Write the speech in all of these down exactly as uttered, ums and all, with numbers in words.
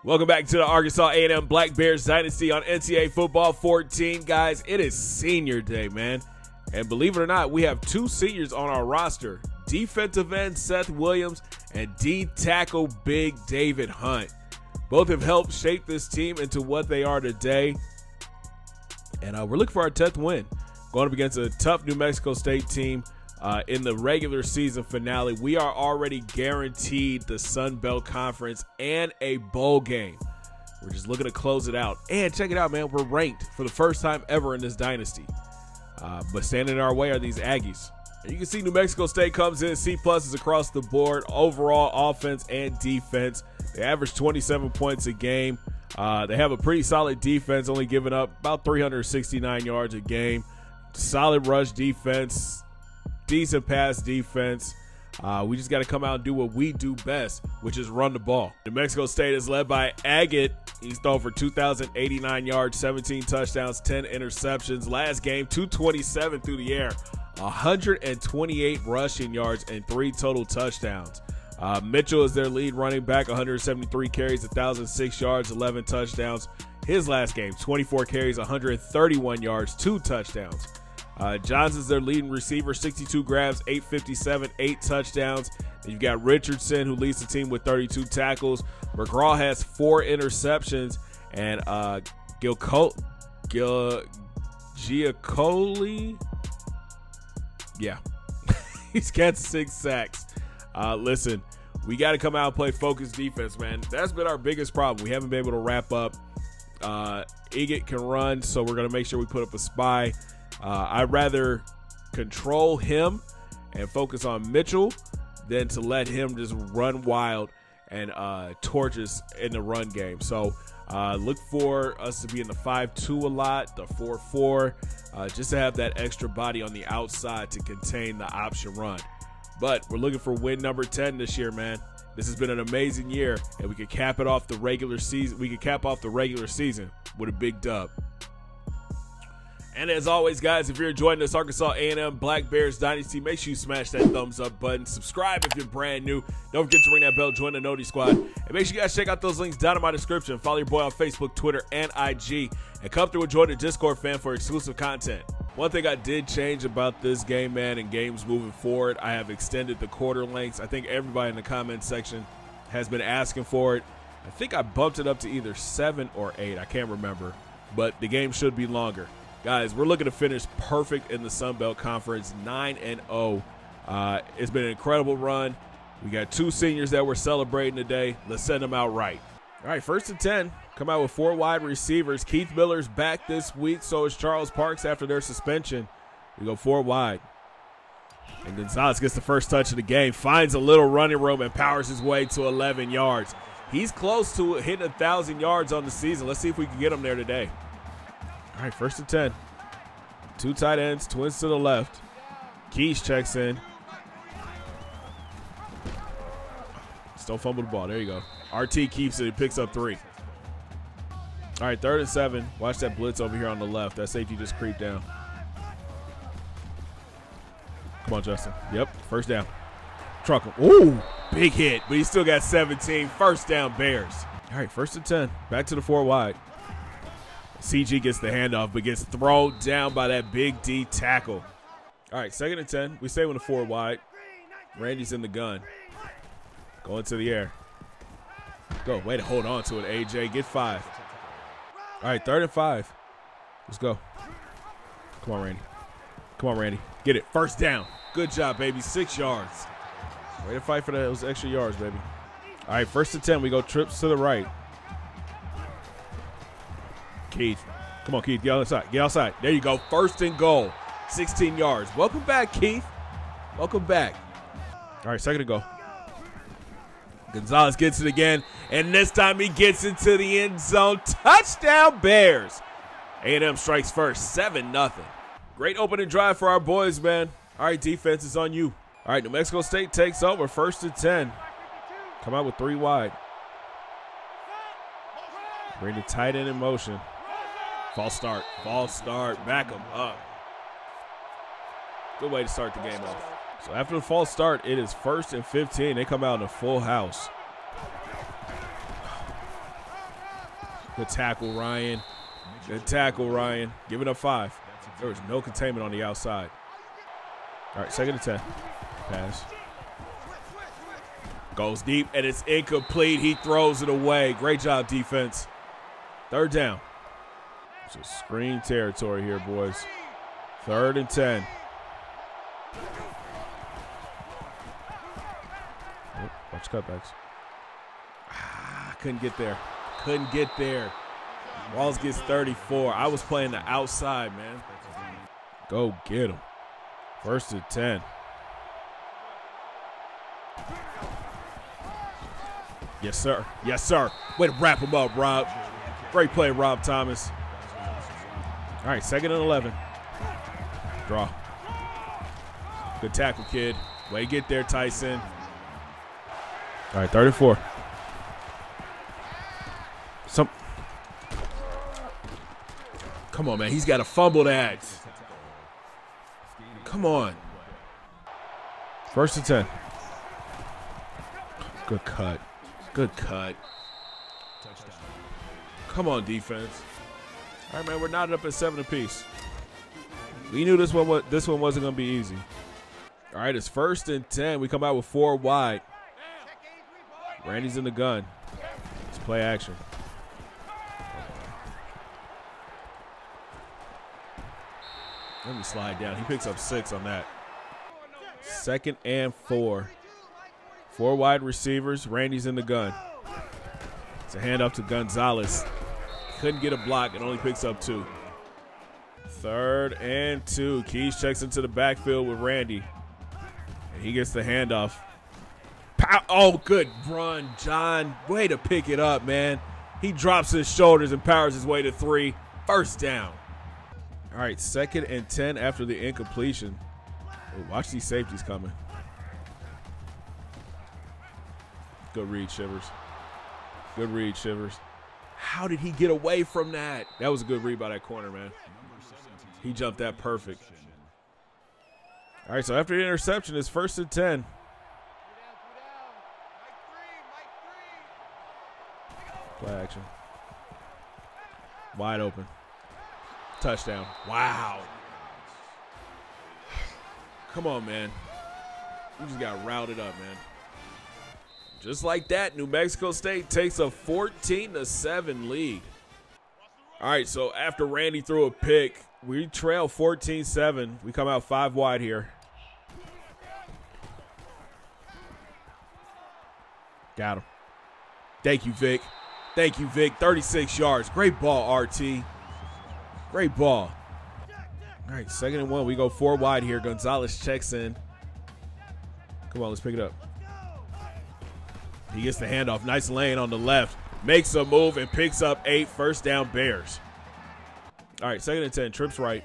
Welcome back to the Arkansas A and M Black Bears Dynasty on N C double A Football fourteen. Guys, it is senior day, man. And believe it or not, we have two seniors on our roster. Defensive end Seth Williams and D tackle Big David Hunt. Both have helped shape this team into what they are today. And uh, we're looking for our tenth win. Going up against a tough New Mexico State team uh, in the regular season finale. We are already guaranteed the Sun Belt Conference and a bowl game. We're just looking to close it out. And check it out, man. We're ranked for the first time ever in this dynasty. Uh, but standing in our way are these Aggies. And you can see New Mexico State comes in C pluses across the board, overall offense and defense. They average twenty-seven points a game. Uh, they have a pretty solid defense, only giving up about three hundred sixty-nine yards a game. Solid rush defense, decent pass defense. Uh, we just got to come out and do what we do best, which is run the ball. New Mexico State is led by Agate. He's thrown for two thousand eighty-nine yards, seventeen touchdowns, ten interceptions. Last game, two twenty-seven through the air, one hundred twenty-eight rushing yards, and three total touchdowns. Uh, Mitchell is their lead running back, one hundred seventy-three carries, one thousand six yards, eleven touchdowns. His last game, twenty-four carries, one hundred thirty-one yards, two touchdowns. Uh, Johnson's their leading receiver, sixty-two grabs, eight fifty-seven, eight touchdowns. And you've got Richardson, who leads the team with thirty-two tackles. McGraw has four interceptions. And uh, Gilco Gil Giacoli, yeah, he's got six sacks. Uh, listen, we got to come out and play focused defense, man. That's been our biggest problem. We haven't been able to wrap up. Uh, Egget can run, so we're going to make sure we put up a spy. Uh, I'd rather control him and focus on Mitchell than to let him just run wild and uh, torch us in the run game. So uh, look for us to be in the five two a lot, the four four, uh, just to have that extra body on the outside to contain the option run. But we're looking for win number ten this year, man. This has been an amazing year, and we could cap it off the regular season. We could cap off the regular season with a big dub. And as always, guys, if you're enjoying this Arkansas A and M Black Bears Dynasty, make sure you smash that thumbs up button. Subscribe if you're brand new. Don't forget to ring that bell, join the Noti Squad. And make sure you guys check out those links down in my description. Follow your boy on Facebook, Twitter, and I G. And come through and join the Discord fan for exclusive content. One thing I did change about this game, man, and games moving forward, I have extended the quarter lengths. I think everybody in the comment section has been asking for it. I think I bumped it up to either seven or eight. I can't remember. But the game should be longer. Guys, we're looking to finish perfect in the Sun Belt Conference, nine and oh. Uh, it's been an incredible run. We got two seniors that we're celebrating today. Let's send them out right. All right, first and ten. Come out with four wide receivers. Keith Miller's back this week. So is Charles Parks after their suspension. We go four wide. And Gonzalez gets the first touch of the game. Finds a little running room and powers his way to eleven yards. He's close to hitting one thousand yards on the season. Let's see if we can get him there today. All right, first and ten. Two tight ends, twins to the left. Keys checks in. Still fumble the ball. There you go. R T keeps it. He picks up three. All right, third and seven. Watch that blitz over here on the left. That safety just creeped down. Come on, Justin. Yep, first down. Truck him. Ooh, big hit, but he still got seventeen. First down, Bears. All right, first and ten. Back to the four wide. C G gets the handoff, but gets thrown down by that big D tackle. All right, second and ten. We stay with the four wide. Randy's in the gun. Going to the air. Go. Way to hold on to it, A J. Get five. All right, third and five. Let's go. Come on, Randy. Come on, Randy. Get it. First down. Good job, baby. Six yards. Way to fight for those extra yards, baby. All right, first and ten. We go trips to the right. Keith. Come on, Keith. Get outside. Get outside. There you go. First and goal. sixteen yards. Welcome back, Keith. Welcome back. All right, second to go. Gonzalez gets it again, and this time he gets into the end zone. Touchdown, Bears. A and M strikes first, seven nothing. Great opening drive for our boys, man. All right, defense is on you. All right, New Mexico State takes over, first and ten. Come out with three wide. Bring the tight end in motion. False start, false start, back them up. Good way to start the game off. So after the false start, it is first and fifteen. They come out in a full house. Good tackle, Ryan. Good tackle, Ryan. Give it up five. There was no containment on the outside. All right, second and ten. Pass. Goes deep, and it's incomplete. He throws it away. Great job, defense. Third down. It's a screen territory here, boys. Third and ten. Oh, watch cutbacks. Ah, couldn't get there. Couldn't get there. Walls gets thirty-four. I was playing the outside, man. Go get him. First and ten. Yes, sir. Yes, sir. Way to wrap him up, Rob. Great play, Rob Thomas. All right, second and eleven. Draw. Good tackle, kid. Way to get there, Tyson. All right, thirty-four. Some. Come on, man. He's got to fumble that. Come on. First and ten. Good cut. Good cut. Come on, defense. All right, man. We're knotted up at seven apiece. We knew this one. This one wasn't going to be easy. All right, it's first and ten. We come out with four wide. Randy's in the gun. It's play action. Let me slide down. He picks up six on that. Second and four. Four wide receivers. Randy's in the gun. It's a handoff to Gonzalez. Couldn't get a block and only picks up two. Third and two. Keys checks into the backfield with Randy. And he gets the handoff. Pow. Oh, good run, John. Way to pick it up, man. He drops his shoulders and powers his way to three. First down. All right, second and ten after the incompletion. Oh, watch these safeties coming. Good read, Shivers. Good read, Shivers. How did he get away from that? That was a good read by that corner, man. He jumped that perfect. All right, so after the interception, it's first and ten. Play action. Wide open. Touchdown. Wow. Come on, man. You just got routed up, man. Just like that, New Mexico State takes a fourteen to seven lead. All right, so after Randy threw a pick, we trail fourteen seven. We come out five wide here. Got him. Thank you, Vic. Thank you, Vic. thirty-six yards. Great ball, R T. Great ball. All right, second and one. We go four wide here. Gonzalez checks in. Come on, let's pick it up. He gets the handoff. Nice lane on the left. Makes a move and picks up eight. First down, Bears. All right, second and ten. Trips right.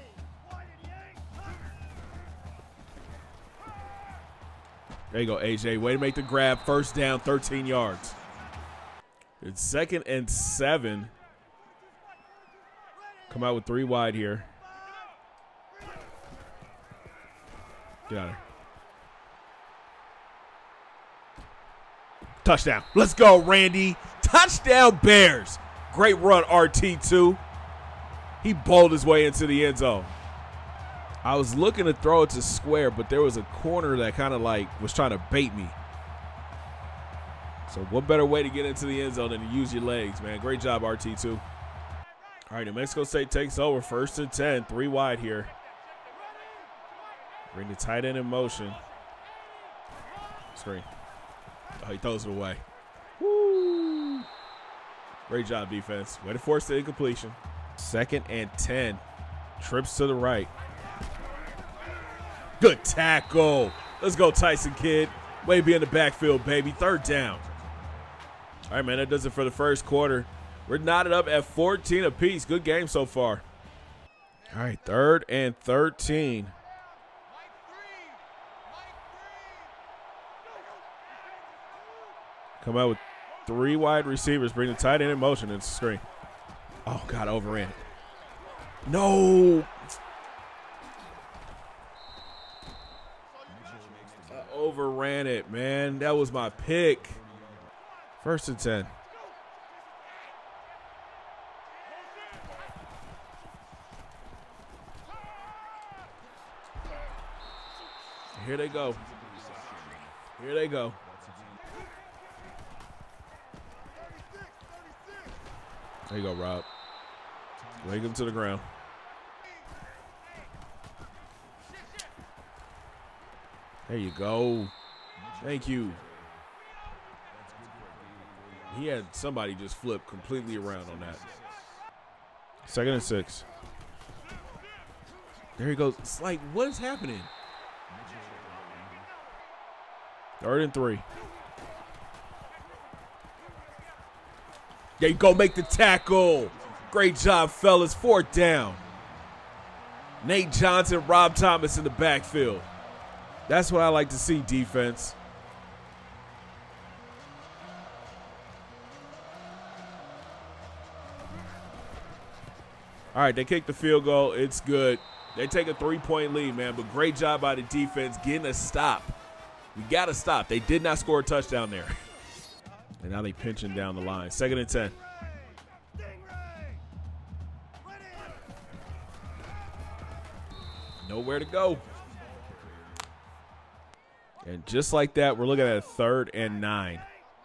There you go, A J. Way to make the grab. First down, thirteen yards. It's second and seven. Come out with three wide here. Get out of here. Touchdown. Let's go, Randy. Touchdown, Bears. Great run, R T two. He bowled his way into the end zone. I was looking to throw it to square, but there was a corner that kind of like was trying to bait me. So what better way to get into the end zone than to use your legs, man. Great job, R T two. All right, New Mexico State takes over. First and ten. Three wide here. Bring the tight end in motion. Screen. Oh, he throws it away. Woo. Great job, defense. Way to force the incompletion. Second and ten. Trips to the right. Good tackle. Let's go, Tyson Kidd. Way to be in the backfield, baby. Third down. All right, man, that does it for the first quarter. We're knotted up at fourteen apiece. Good game so far. All right, third and thirteen. Come out with three wide receivers. Bring the tight end in motion. It's a screen. Oh, God, overran it. No. I overran it, man. That was my pick. First and ten. Here they go. Here they go. There you go, Rob. Leg him to the ground. There you go. Thank you. He had somebody just flip completely around on that. Second and six. There he goes. It's like, what is happening? Third and three. There you go, make the tackle. Great job, fellas. Fourth down. Nate Johnson, Rob Thomas in the backfield. That's what I like to see, defense. All right, they kick the field goal. It's good. They take a three-point lead, man, but great job by the defense getting a stop. We got to stop. They did not score a touchdown there. And now they pinching down the line. Second and ten. Nowhere to go. And just like that, we're looking at a third and nine.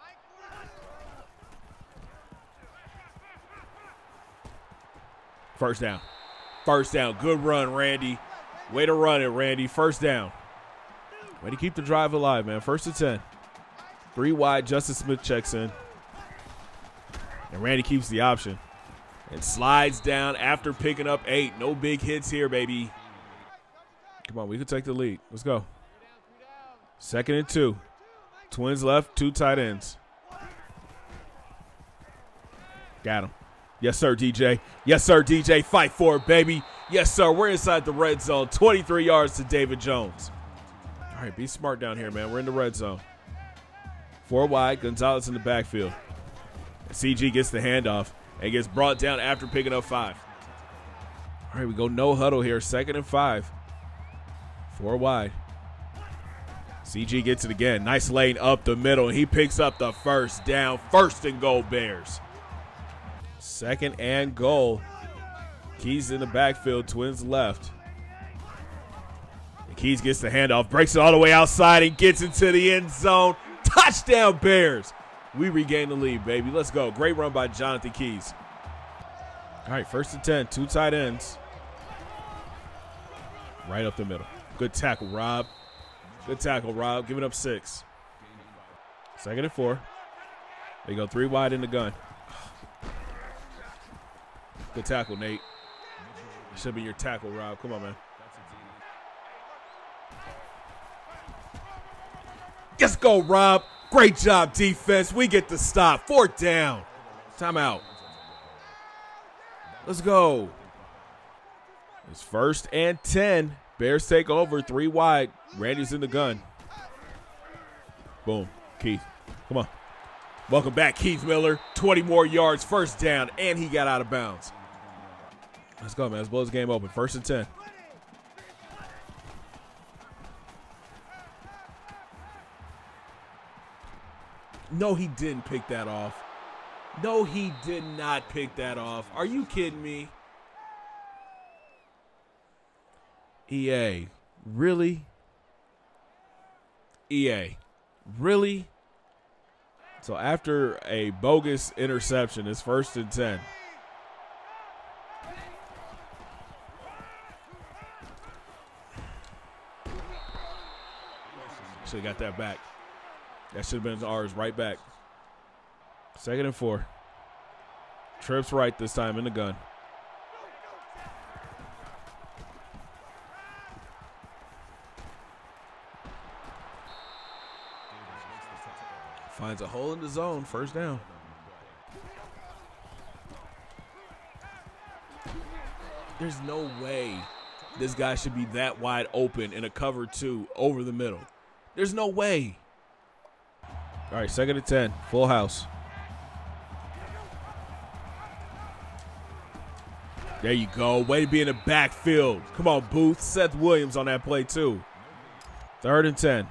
First down. First down. Good run, Randy. Way to run it, Randy. First down. Way to keep the drive alive, man. First and ten. Three wide. Justice Smith checks in. And Randy keeps the option. And slides down after picking up eight. No big hits here, baby. Come on, we can take the lead. Let's go. Second and two. Twins left, two tight ends. Got him. Yes, sir, D J. Yes, sir, D J. Fight for it, baby. Yes, sir. We're inside the red zone. twenty-three yards to David Jones. All right, be smart down here, man. We're in the red zone. Four wide. Gonzalez in the backfield. C G gets the handoff and gets brought down after picking up five. All right, we go no huddle here. Second and five. Four wide. C G gets it again. Nice lane up the middle. He picks up the first down. First and goal, Bears. Second and goal. Keys in the backfield. Twins left. And Keys gets the handoff. Breaks it all the way outside and gets into the end zone. Touchdown, Bears. We regain the lead, baby. Let's go. Great run by Jonathan Keys. All right, first and ten. Two tight ends. Right up the middle. Good tackle, Rob. Good tackle, Rob. Giving up six. Second and four. They go three wide in the gun. Good tackle, Nate. It should be your tackle, Rob. Come on, man. Let's go, Rob. Great job, defense. We get the stop. Fourth down. Timeout. Let's go. It's first and ten. Bears take over. Three wide. Randy's in the gun. Boom. Keith. Come on. Welcome back, Keith Miller. twenty more yards. First down. And he got out of bounds. Let's go, man. Let's blow this game open. First and ten. No, he didn't pick that off. No, he did not pick that off. Are you kidding me? E A, really? E A, really? So after a bogus interception, it's first and ten. Should have got that back. That should have been ours right back. Second and four. Trips right this time in the gun. Finds a hole in the zone. First down. There's no way this guy should be that wide open in a cover two over the middle. There's no way. All right, second and ten. Full house. There you go. Way to be in the backfield. Come on, Booth. Seth Williams on that play, too. Third and ten.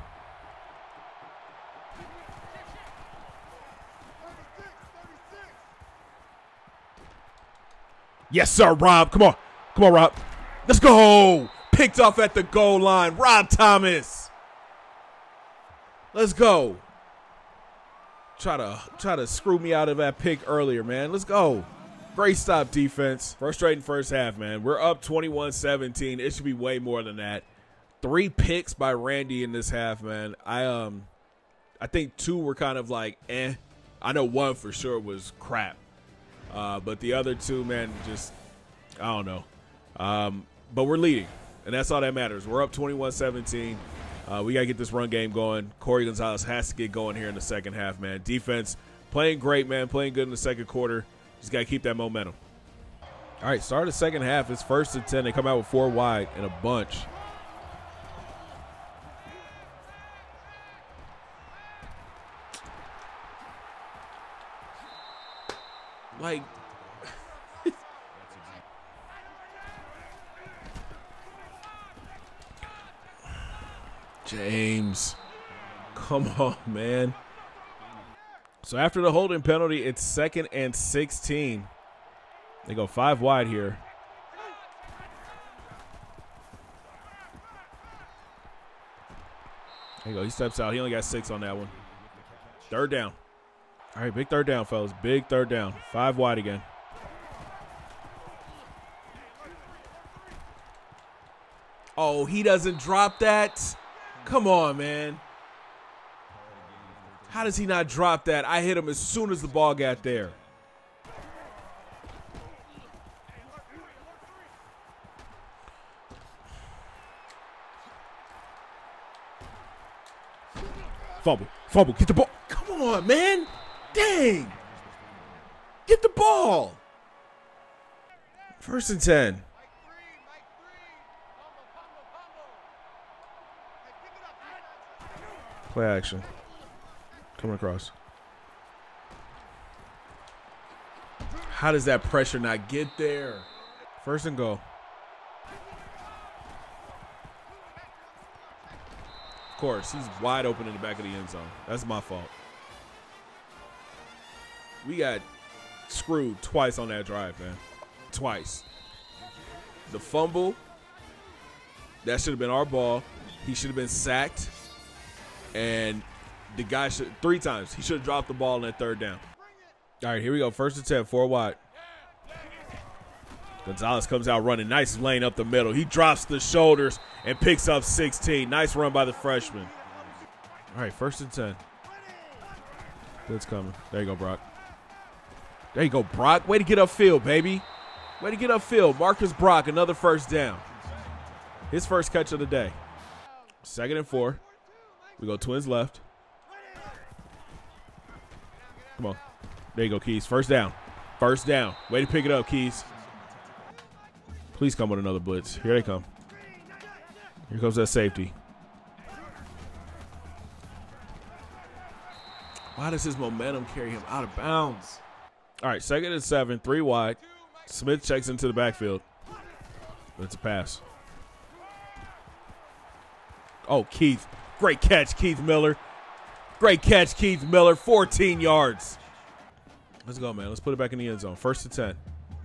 Yes, sir, Rob. Come on. Come on, Rob. Let's go. Picked off at the goal line. Rob Thomas. Let's go. Try to try to screw me out of that pick earlier, man. Let's go. Great stop defense. Frustrating first half, man. We're up twenty-one seventeen. It should be way more than that. Three picks by Randy in this half, man. I um I think two were kind of like eh. I know one for sure was crap. Uh, but the other two, man, just I don't know. Um, but we're leading, and that's all that matters. We're up twenty-one seventeen. Uh, we got to get this run game going. Corey Gonzalez has to get going here in the second half, man. Defense playing great, man. Playing good in the second quarter. Just got to keep that momentum. All right, start of the second half. It's first and ten. They come out with four wide and a bunch. Like, James, come on, man. So after the holding penalty, it's second and sixteen. They go five wide here. There you go. He steps out. He only got six on that one. Third down. All right, big third down, fellas. Big third down. Five wide again. Oh, he doesn't drop that. Come on, man. How does he not drop that? I hit him as soon as the ball got there. Fumble. Fumble. Get the ball. Come on, man. Dang. Get the ball. First and ten. Play action. Coming across. How does that pressure not get there? First and goal. Of course, he's wide open in the back of the end zone. That's my fault. We got screwed twice on that drive, man. Twice. The fumble, that should have been our ball. He should have been sacked. And the guy should, three times, he should have dropped the ball on that third down. All right, here we go. First and ten, four wide. Gonzalez comes out running. Nice lane up the middle. He drops the shoulders and picks up sixteen. Nice run by the freshman. All right, first and ten. Blitz coming. There you go, Brock. There you go, Brock. Way to get upfield, baby. Way to get upfield. Marcus Brock, another first down. His first catch of the day. Second and four. We go twins left. Come on. There you go, Keys. First down. First down. Way to pick it up, Keys. Please come with another blitz. Here they come. Here comes that safety. Why does his momentum carry him out of bounds? All right, second and seven, three wide. Smith checks into the backfield. It's a pass. Oh, Keith. Great catch, Keith Miller. Great catch, Keith Miller. fourteen yards. Let's go, man. Let's put it back in the end zone. First and ten.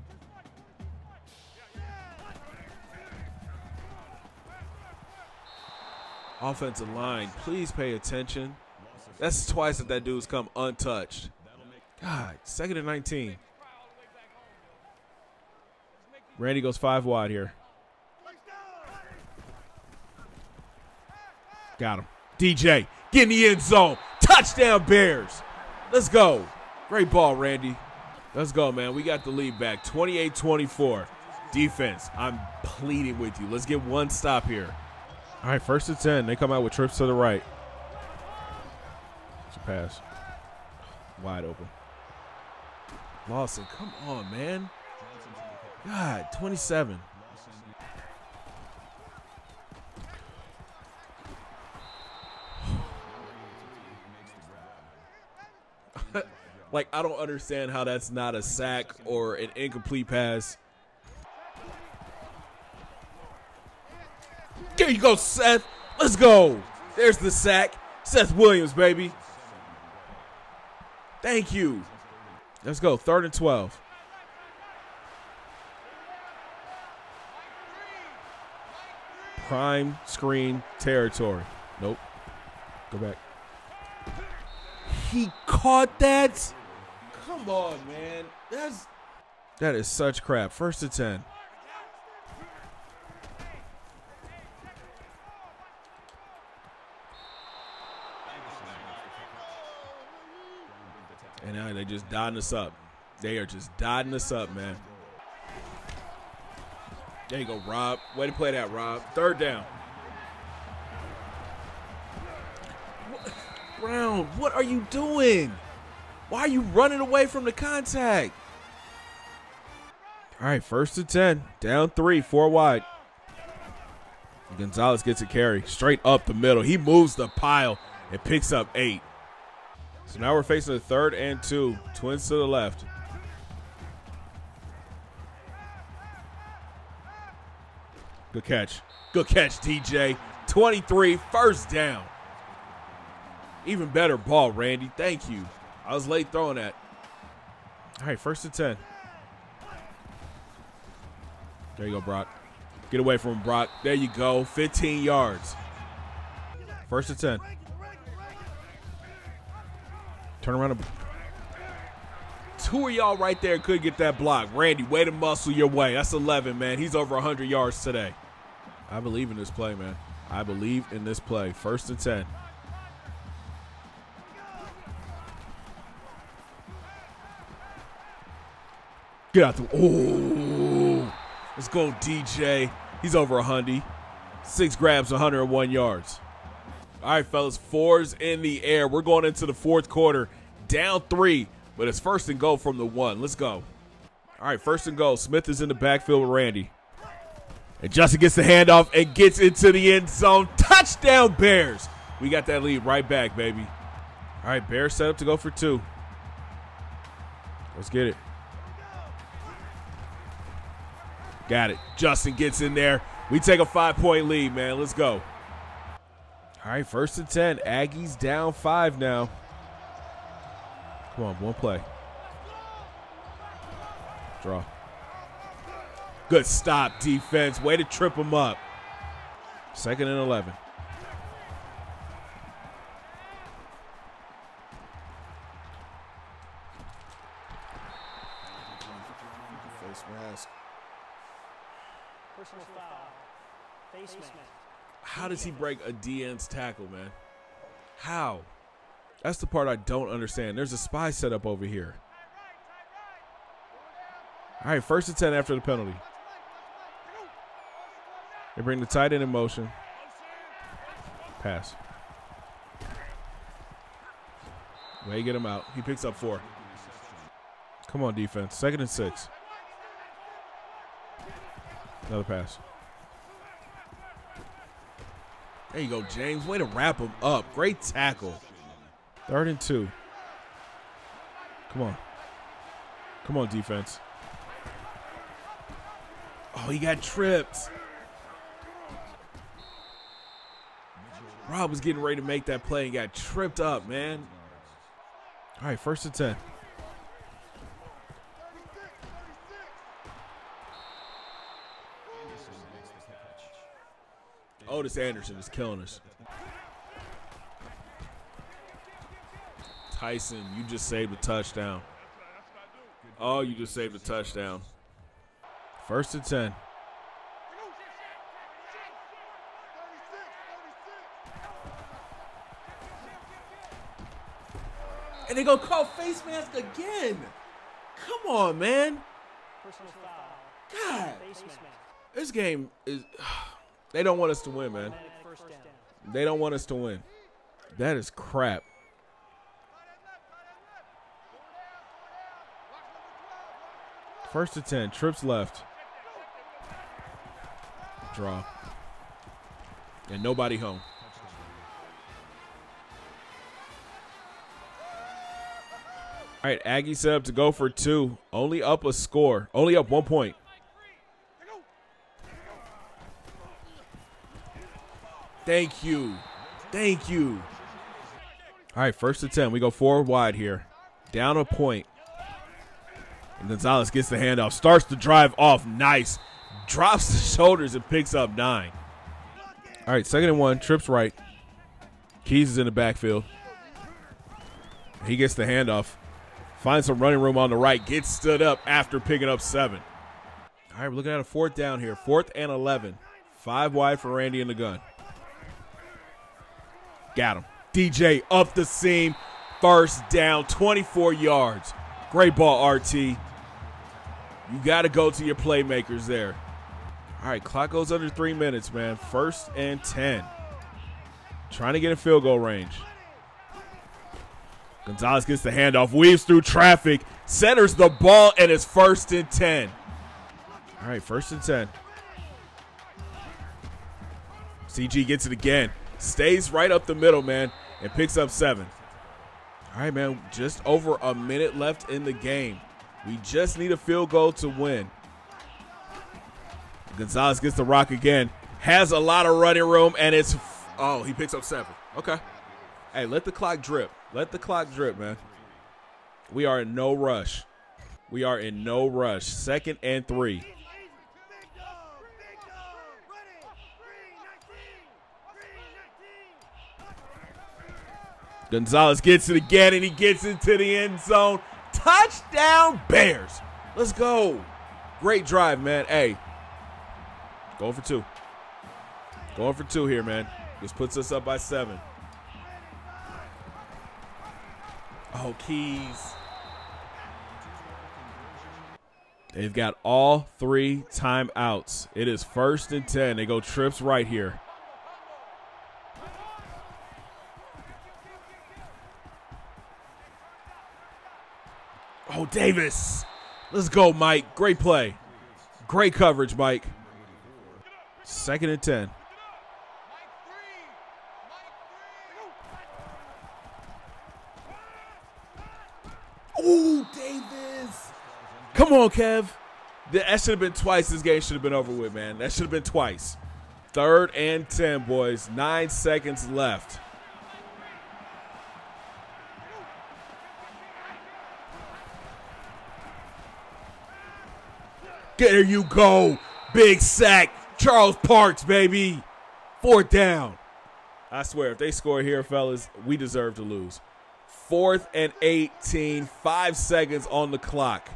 Offensive line, please pay attention. That's twice that that dude's come untouched. God, second and nineteen. Randy goes five wide here. Got him. D J, get in the end zone. Touchdown, Bears. Let's go. Great ball, Randy. Let's go, man. We got the lead back. twenty-eight twenty-four. Defense, I'm pleading with you. Let's get one stop here. All right, first and ten. They come out with trips to the right. It's a pass. Wide open. Lawson, come on, man. God, twenty-seven. Like, I don't understand how that's not a sack or an incomplete pass. There you go, Seth. Let's go. There's the sack. Seth Williams, baby. Thank you. Let's go. Third and twelve. Prime screen territory. Nope. Go back. he caught that? Come on, man. That's that is such crap. First and ten. And now they just dotting us up. They are just dotting us up, man. There you go, Rob. Way to play that, Rob. Third down. What? Brown, what are you doing? Why are you running away from the contact? All right, first and ten. Down three, four wide. Gonzalez gets a carry straight up the middle. He moves the pile and picks up eight. So now we're facing a third and two. Twins to the left. Good catch. Good catch, D J. twenty-three, first down. Even better ball, Randy. Thank you. I was late throwing that. All right, first and ten. There you go, Brock. Get away from him, Brock. There you go. fifteen yards. First and ten. Turn around. And two of y'all right there could get that block. Randy, way to muscle your way. That's eleven, man. He's over one hundred yards today. I believe in this play, man. I believe in this play. First and ten. Get out the – oh, let's go, D J. He's over one hundred. Six grabs, one hundred one yards. All right, fellas, fours in the air. We're going into the fourth quarter. Down three, but it's first and goal from the one. Let's go. All right, first and goal. Smith is in the backfield with Randy. And Justin gets the handoff and gets into the end zone. Touchdown, Bears. We got that lead right back, baby. All right, Bears set up to go for two. Let's get it. Got it. Justin gets in there. We take a five-point lead, man. Let's go. All right, first and ten. Aggies down five now. Come on, one play. Draw. Good stop, defense. Way to trip him up. Second and eleven. Face mask. Personal foul. Face mask. How does he break a D N's tackle, man? How? That's the part I don't understand. There's a spy set up over here. All right, first and ten after the penalty. They bring the tight end in motion. Pass. Way get him out. He picks up four. Come on, defense. Second and six. Another pass. There you go, James. Way to wrap him up. Great tackle. Third and two. Come on. Come on, defense. Oh, he got tripped. Rob was getting ready to make that play and got tripped up, man. All right, first and ten. Otis Anderson is killing us. Tyson, you just saved a touchdown. Oh, you just saved a touchdown. First and ten. And they gonna call face mask again. Come on, man. God. This game is they don't want us to win, man. They don't want us to win. That is crap. First and ten, trips left. Draw. And nobody home. All right, Aggie set up to go for two. Only up a score. Only up one point. Thank you. Thank you. All right, first and ten. We go four wide here. Down a point. And Gonzalez gets the handoff. Starts the drive off. Nice. Drops the shoulders and picks up nine. All right, second and one. Trips right. Keys is in the backfield. He gets the handoff. Finds some running room on the right. Gets stood up after picking up seven. All right, we're looking at a fourth down here. Fourth and eleven. Five wide for Randy in the gun. Got him. D J up the seam. First down, twenty-four yards. Great ball, R T. You got to go to your playmakers there. All right, clock goes under three minutes, man. First and ten. Trying to get in field goal range. Gonzalez gets the handoff, weaves through traffic, centers the ball, and it's first and ten. All right, first and ten. C G gets it again. Stays right up the middle, man, and picks up seven. All right, man, just over a minute left in the game. We just need a field goal to win. Gonzalez gets the rock again. Has a lot of running room, and it's – oh, he picks up seven. Okay. Hey, let the clock drip. Let the clock drip, man. We are in no rush. We are in no rush. Second and three. Gonzalez gets it again, and he gets into the end zone. Touchdown, Bears. Let's go. Great drive, man. Hey, going for two. Going for two here, man. This puts us up by seven. Oh, Keys. They've got all three timeouts. It is first and ten. They go trips right here. Oh, Davis. Let's go, Mike. Great play. Great coverage, Mike. Second and ten. Oh, Davis. Come on, Kev. That should have been twice. This game should have been over with, man. That should have been twice. Third and ten, boys. Nine seconds left. There you go. Big sack. Charles Parks, baby. Fourth down. I swear, if they score here, fellas, we deserve to lose. Fourth and eighteen. Five seconds on the clock.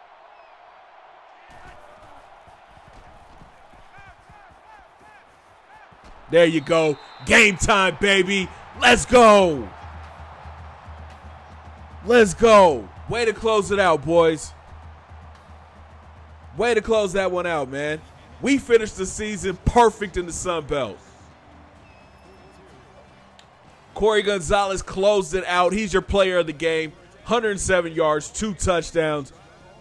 There you go. Game time, baby. Let's go. Let's go. Way to close it out, boys. Way to close that one out, man. We finished the season perfect in the Sun Belt. Corey Gonzalez closed it out. He's your player of the game. one hundred seven yards, two touchdowns.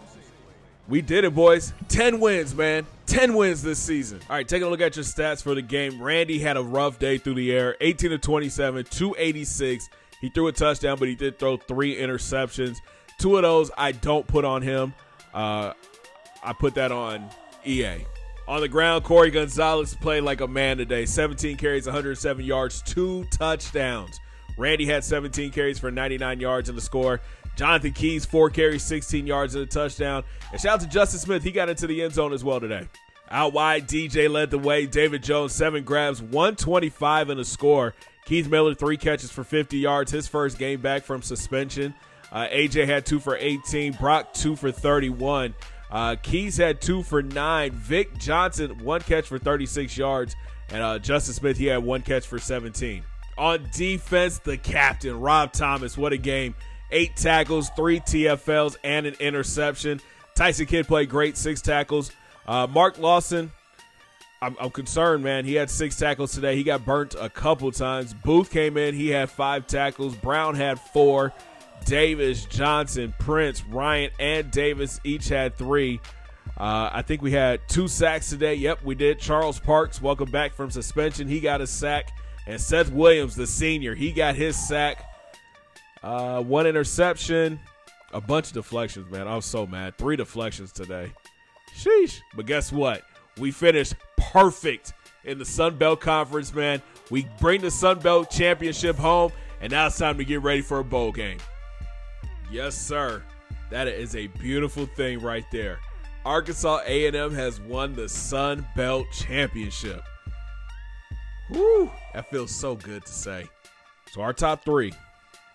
We did it, boys. ten wins, man. ten wins this season. All right, taking a look at your stats for the game. Randy had a rough day through the air. eighteen of twenty-seven, two eighty-six. He threw a touchdown, but he did throw three interceptions. Two of those I don't put on him. Uh, I put that on E A. On the ground, Corey Gonzalez played like a man today. seventeen carries, one hundred seven yards, two touchdowns. Randy had seventeen carries for ninety-nine yards in the score. Jonathan Keys, four carries, sixteen yards and a touchdown. And shout out to Justin Smith. He got into the end zone as well today. Out wide, D J led the way. David Jones, seven grabs, one twenty-five in the score. Keith Miller, three catches for fifty yards. His first game back from suspension. Uh, A J had two for eighteen. Brock, two for thirty-one. Uh, Keys had two for nine. Vic Johnson, one catch for thirty-six yards. And uh, Justin Smith, he had one catch for seventeen. On defense, the captain, Rob Thomas. What a game. Eight tackles, three T F Ls, and an interception. Tyson Kidd played great, six tackles. Uh, Mark Lawson, I'm, I'm concerned, man. He had six tackles today. He got burnt a couple times. Booth came in. He had five tackles. Brown had four. Davis, Johnson, Prince, Ryan, and Davis each had three. Uh, I think we had two sacks today. Yep, we did. Charles Parks, welcome back from suspension. He got a sack. And Seth Williams, the senior, he got his sack. Uh, one interception. A bunch of deflections, man. I was so mad. Three deflections today. Sheesh. But guess what? We finished perfect in the Sun Belt Conference, man. We bring the Sun Belt Championship home, and now it's time to get ready for a bowl game. Yes, sir. That is a beautiful thing right there. Arkansas A and M has won the Sun Belt Championship. Woo, that feels so good to say. So our top three.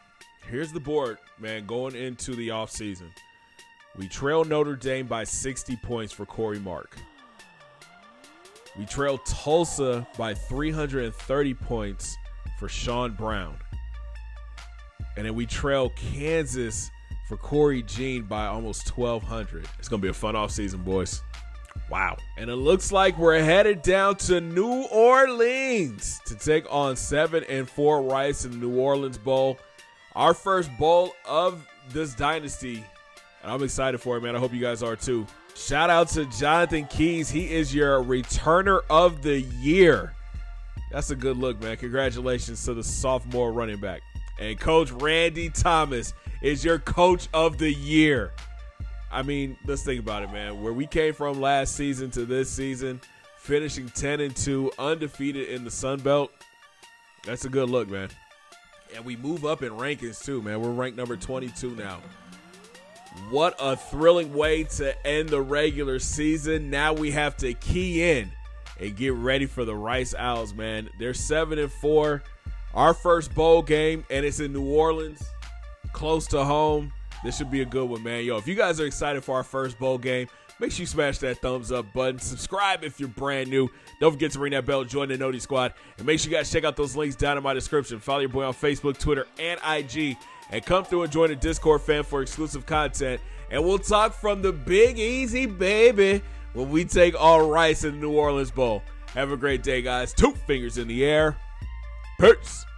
Here's the board, man, going into the offseason. We trail Notre Dame by sixty points for Corey Mark. We trail Tulsa by three hundred thirty points for Sean Brown. And then we trail Kansas for Corey Jean by almost twelve hundred. It's going to be a fun offseason, boys. Wow. And it looks like we're headed down to New Orleans to take on seven and four Rice in the New Orleans Bowl. Our first bowl of this dynasty. And I'm excited for it, man. I hope you guys are too. Shout out to Jonathan Keys. He is your returner of the year. That's a good look, man. Congratulations to the sophomore running back. And Coach Randy Thomas is your coach of the year. I mean, let's think about it, man. Where we came from last season to this season, finishing ten and two, undefeated in the Sun Belt. That's a good look, man. And we move up in rankings too, man. We're ranked number twenty-two now. What a thrilling way to end the regular season. Now we have to key in and get ready for the Rice Owls, man. They're seven and four. Our first bowl game, and it's in New Orleans, close to home. This should be a good one, man. Yo, if you guys are excited for our first bowl game, make sure you smash that thumbs up button. Subscribe if you're brand new. Don't forget to ring that bell, join the Noti Squad, and make sure you guys check out those links down in my description. Follow your boy on Facebook, Twitter, and I G. And come through and join the Discord fan for exclusive content. And we'll talk from the Big Easy, baby, when we take all Rice in the New Orleans Bowl. Have a great day, guys. Two fingers in the air. Peace.